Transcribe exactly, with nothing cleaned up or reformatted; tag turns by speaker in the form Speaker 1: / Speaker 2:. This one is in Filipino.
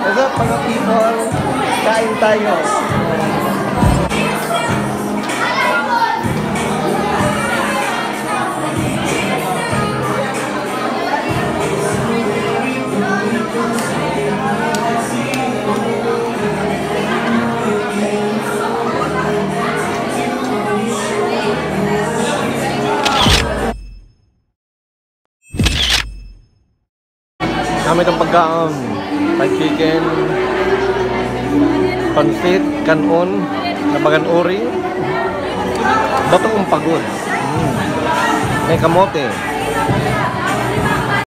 Speaker 1: What's up mga people? Kain tayo. Kami itong pagkaon, fried chicken, pansit, kanon, nabagan uri, batong pagod, mm. May kamote.